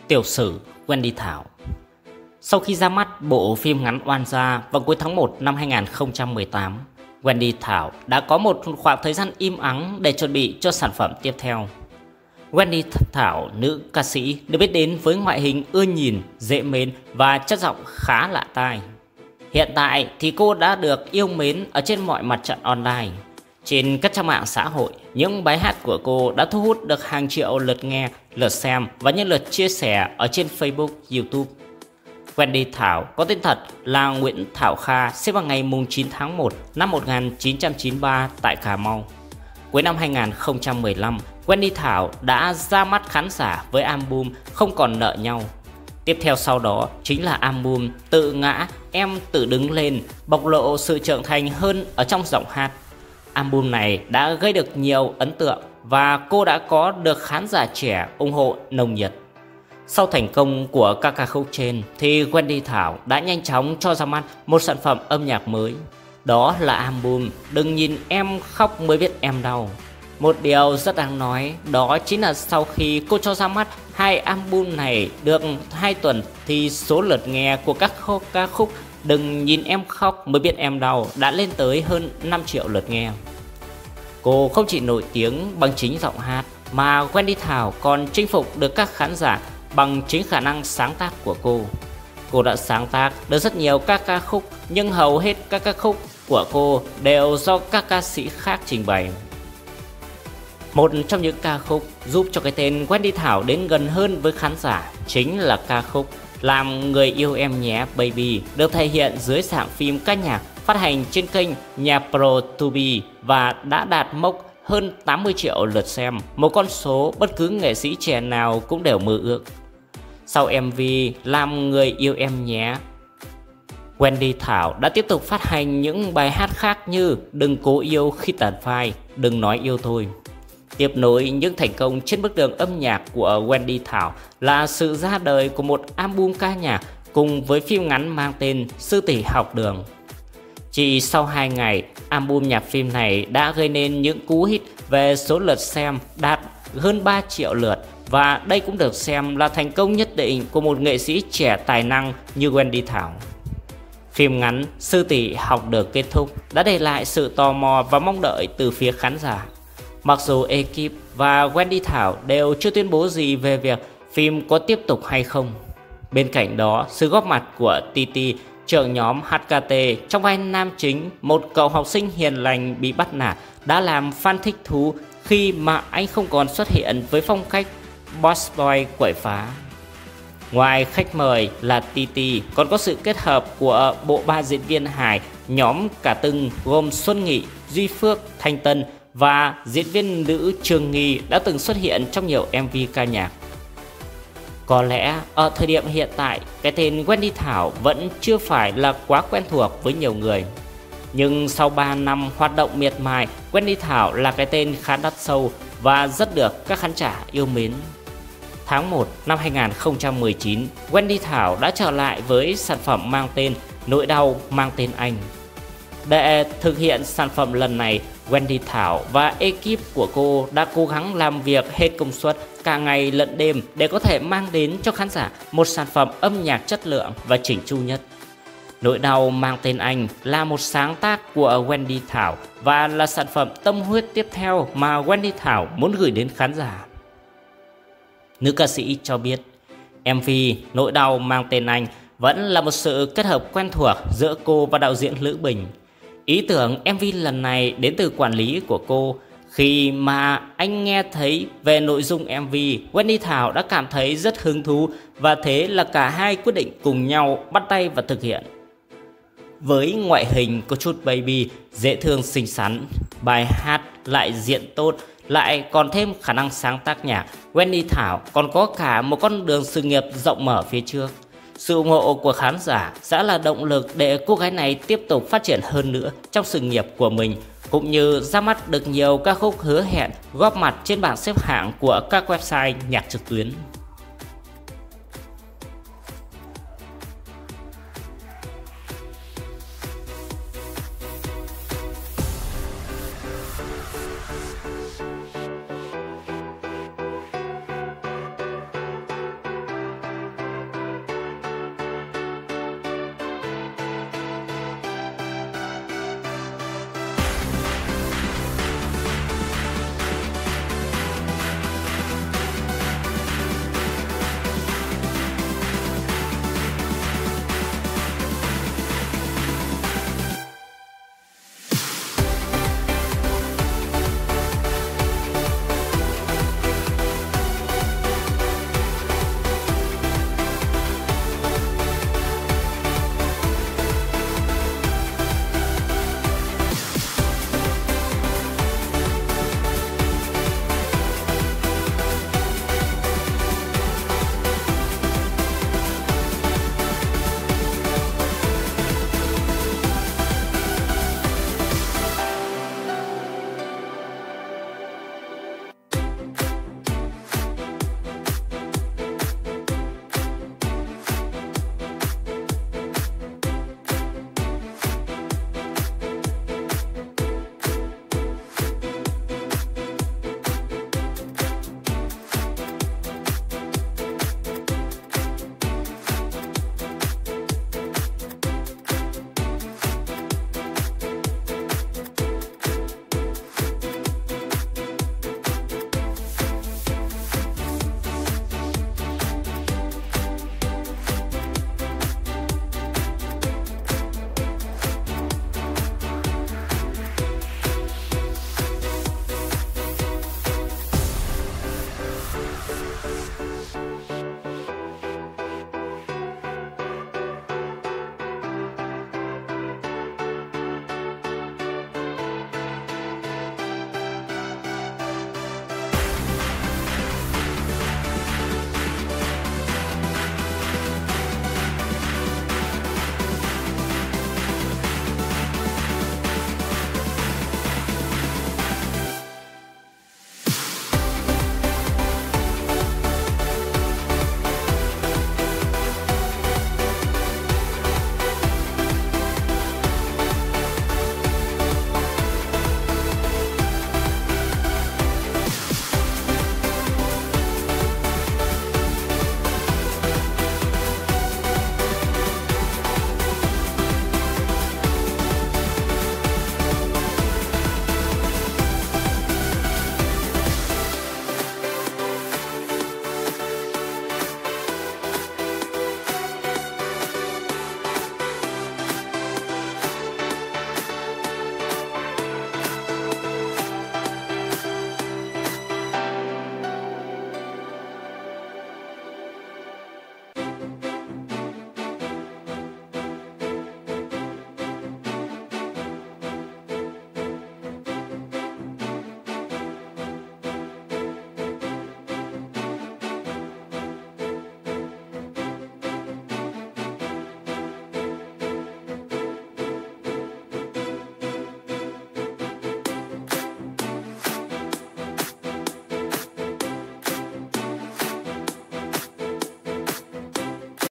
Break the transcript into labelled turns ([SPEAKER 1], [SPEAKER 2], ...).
[SPEAKER 1] Tiểu sử Wendy Thảo. Sau khi ra mắt bộ phim ngắn Oan Gia vào cuối tháng 1 năm 2018, Wendy Thảo đã có một khoảng thời gian im ắng để chuẩn bị cho sản phẩm tiếp theo. Wendy Thảo, nữ ca sĩ được biết đến với ngoại hình ưa nhìn, dễ mến và chất giọng khá lạ tai. Hiện tại thì cô đã được yêu mến ở trên mọi mặt trận online. Trên các trang mạng xã hội, những bài hát của cô đã thu hút được hàng triệu lượt nghe, lượt xem và những lượt chia sẻ ở trên Facebook, YouTube. Wendy Thảo có tên thật là Nguyễn Thảo Kha, sinh vào ngày 9 tháng 1 năm 1993 tại Cà Mau. Cuối năm 2015, Wendy Thảo đã ra mắt khán giả với album Không Còn Nợ Nhau. Tiếp theo sau đó chính là album Tự Ngã, Em Tự Đứng Lên, bộc lộ sự trưởng thành hơn ở trong giọng hát. Album này đã gây được nhiều ấn tượng và cô đã có được khán giả trẻ ủng hộ nồng nhiệt. Sau thành công của các ca khúc trên thì Wendy Thảo đã nhanh chóng cho ra mắt một sản phẩm âm nhạc mới. Đó là album Đừng Nhìn Em Khóc Mới Biết Em Đau. Một điều rất đáng nói đó chính là sau khi cô cho ra mắt hai album này được 2 tuần thì số lượt nghe của các ca khúc Đừng Nhìn Em Khóc Mới Biết Em Đau đã lên tới hơn 5 triệu lượt nghe. Cô không chỉ nổi tiếng bằng chính giọng hát mà Wendy Thảo còn chinh phục được các khán giả bằng chính khả năng sáng tác của cô. Cô đã sáng tác được rất nhiều các ca khúc, nhưng hầu hết các ca khúc của cô đều do các ca sĩ khác trình bày. Một trong những ca khúc giúp cho cái tên Wendy Thảo đến gần hơn với khán giả chính là ca khúc Làm Người Yêu Em Nhé Baby, được thể hiện dưới dạng phim ca nhạc phát hành trên kênh Nhạc Pro To Be và đã đạt mốc hơn 80 triệu lượt xem, một con số bất cứ nghệ sĩ trẻ nào cũng đều mơ ước. Sau MV Làm Người Yêu Em Nhé, Wendy Thảo đã tiếp tục phát hành những bài hát khác như Đừng Cố Yêu Khi Tàn phai, Đừng Nói Yêu Thôi. Tiếp nối những thành công trên bước đường âm nhạc của Wendy Thảo là sự ra đời của một album ca nhạc cùng với phim ngắn mang tên Sư Tỷ Học Đường. Chỉ sau 2 ngày, album nhạc phim này đã gây nên những cú hit về số lượt xem đạt hơn 3 triệu lượt, và đây cũng được xem là thành công nhất định của một nghệ sĩ trẻ tài năng như Wendy Thảo. Phim ngắn Sư Tỷ Học Đường kết thúc đã để lại sự tò mò và mong đợi từ phía khán giả. Mặc dù ekip và Wendy Thảo đều chưa tuyên bố gì về việc phim có tiếp tục hay không. Bên cạnh đó, sự góp mặt của Titi, trưởng nhóm HKT trong vai nam chính, một cậu học sinh hiền lành bị bắt nạt, đã làm fan thích thú khi mà anh không còn xuất hiện với phong cách boss boy quậy phá. Ngoài khách mời là Titi, còn có sự kết hợp của bộ ba diễn viên hài nhóm Cả Tưng gồm Xuân Nghị, Duy Phước, Thanh Tân và diễn viên nữ Trương Nghi đã từng xuất hiện trong nhiều MV ca nhạc. Có lẽ ở thời điểm hiện tại, cái tên Wendy Thảo vẫn chưa phải là quá quen thuộc với nhiều người. Nhưng sau 3 năm hoạt động miệt mài, Wendy Thảo là cái tên khá đắt sâu và rất được các khán giả yêu mến. Tháng 1 năm 2019, Wendy Thảo đã trở lại với sản phẩm mang tên Nỗi Đau Mang Tên Anh. Để thực hiện sản phẩm lần này, Wendy Thảo và ekip của cô đã cố gắng làm việc hết công suất cả ngày lẫn đêm để có thể mang đến cho khán giả một sản phẩm âm nhạc chất lượng và chỉnh chu nhất. Nỗi Đau Mang Tên Anh là một sáng tác của Wendy Thảo và là sản phẩm tâm huyết tiếp theo mà Wendy Thảo muốn gửi đến khán giả. Nữ ca sĩ cho biết MV Nỗi Đau Mang Tên Anh vẫn là một sự kết hợp quen thuộc giữa cô và đạo diễn Lữ Bình. Ý tưởng MV lần này đến từ quản lý của cô. Khi mà anh nghe thấy về nội dung MV, Wendy Thảo đã cảm thấy rất hứng thú và thế là cả hai quyết định cùng nhau bắt tay và thực hiện. Với ngoại hình có chút baby, dễ thương xinh xắn, bài hát lại diện tốt, lại còn thêm khả năng sáng tác nhạc, Wendy Thảo còn có cả một con đường sự nghiệp rộng mở phía trước. Sự ủng hộ của khán giả sẽ là động lực để cô gái này tiếp tục phát triển hơn nữa trong sự nghiệp của mình, cũng như ra mắt được nhiều ca khúc hứa hẹn góp mặt trên bảng xếp hạng của các website nhạc trực tuyến.